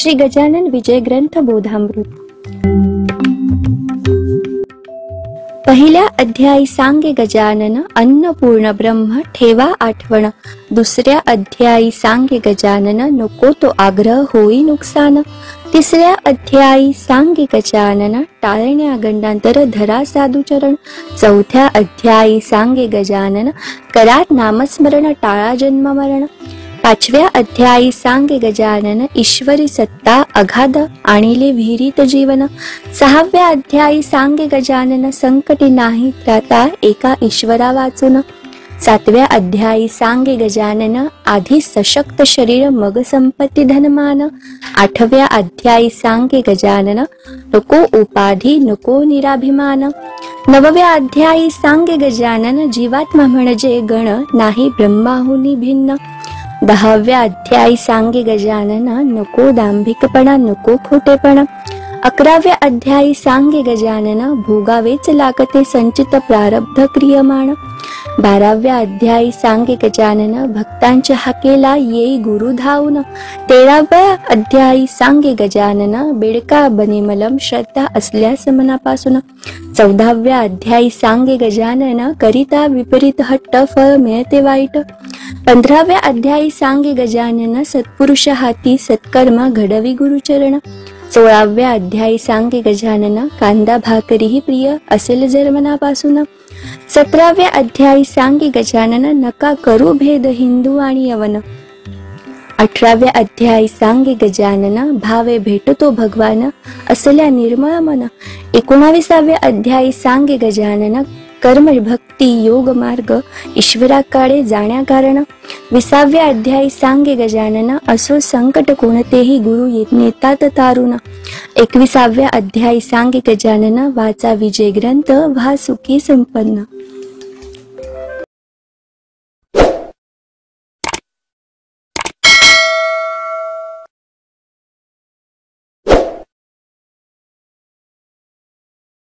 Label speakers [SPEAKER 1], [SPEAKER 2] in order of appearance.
[SPEAKER 1] श्री गजानन विजय ग्रंथ बोधामृत। पहिल्या अध्यायी सांगे गजानन अन्नपूर्ण ब्रह्म ठेवा आठवण। दुसऱ्या अध्यायी सांगे गजानन नको तो आग्रह होई नुकसान। तिसऱ्या अध्यायी सांगे गजानन टाळण्या गंडांतर धरा साधुचरण। चौथ्या अध्यायी सांगे गजानन करा नामस्मरण टाळा जन्म मरण। पाचव्या अध्यायी सांगे गजानन ईश्वरी सत्ता अगाध आणिले विहिरीत जीवन। सहाव्या अध्यायी सांगे गजानन संकटी नाही त्राता एका ईश्वरा वाचून। सातव्या अध्यायी सांगे गजानन आधी सशक्त शरीर मग संपत्ती धनमान। आठव्या अध्यायी सांगे गजानन नको उपाधी नको निराभिमान। नवव्या अध्यायी सांगे गजानन जीवात्मा म्हणजे गण नाही ब्रह्माहुनी भिन्न। दहाव्या अध्यायी सांगे गजानन नको दांभिकपणा नको खोटेपणा। अकराव्या अध्यायी सांगे गजानन भोगावेच लागते संचित प्रारब्ध क्रियमाण। बाराव्या अध्यायी सांगे गजानन भक्तांच्या हाकेला येई गुरु धावून। तेराव्या अध्यायी सांगे गजानन बेडका बनेमलम श्रद्धा असल्यास मनापासून। चौदाव्या अध्यायी सांगे गजानन करिता विपरीत हट्ट फळ मिळते वाईट। 15व्या अध्यायी सांगे गजानन सत्पुरुष हाती सत्कर्म घडवी गुरुचरण। 16व्या अध्यायी सांगे गजानन कांदा भाकरीही प्रिय असेल जर मनापासून। 17व्या अध्यायी सांगे गजानन नका करू भेद हिंदू आणि यवन। 18व्या अध्यायी सांगे गजानन भावे भेटतो भगवान असल्या निर्मळ मन। 19व्या अध्यायी सांगे गजानन कर्म भक्ती योग मार्ग ईश्वराकडे जाण्या कारण। 20व्या अध्यायी सांगे गजानन असो संकट कोणतेही गुरु नेतात तारुण। 21व्या अध्यायी सांगे गजानन वाचा विजय ग्रंथ व्हा सुखी संपन्न।